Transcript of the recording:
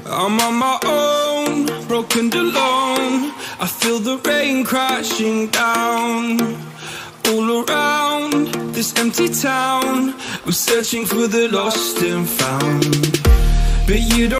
I'm on my own, broken and alone. I feel the rain crashing down all around this empty town. I'm searching for the lost and found, but you don't